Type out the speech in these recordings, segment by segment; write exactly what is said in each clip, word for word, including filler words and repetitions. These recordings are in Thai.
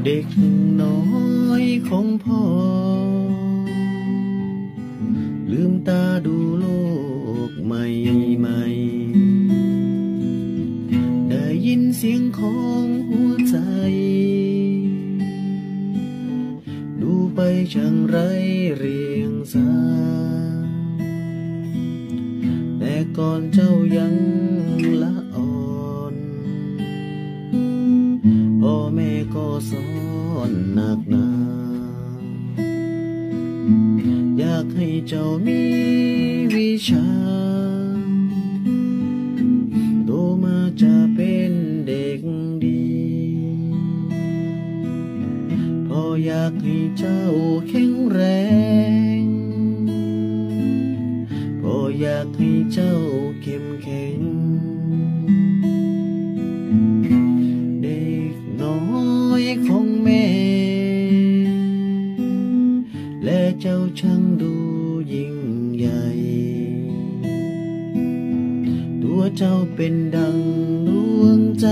เด็กน้อยของพ่อลืมตาดูโลกใหม่ใหม่ได้ยินเสียงของหัวใจดูไปช่างไรเรียงสาแต่ก่อนเจ้ายังละอ่อนพ่อแม่ก็สอนหนักหนาอยากให้เจ้ามีวิชาโตมาจะเป็นเด็กดีพ่ออยากให้เจ้าแข็งแรงพ่ออยากให้เจ้าเข้มแข็งเด็กน้อยของแม่และเจ้าช่างดูยิ่งใหญ่ตัวเจ้าเป็นดังดวงใจ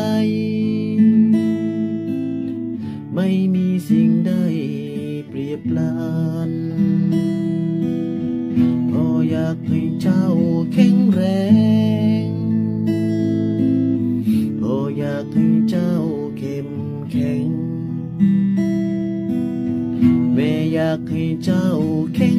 ไม่มีสิ่งใดเปรียบปรานพ่ออยากให้เจ้าแข็งแรงพ่ออยากให้เจ้าเข้มแข็งแม่อยากให้เจ้าแข็ง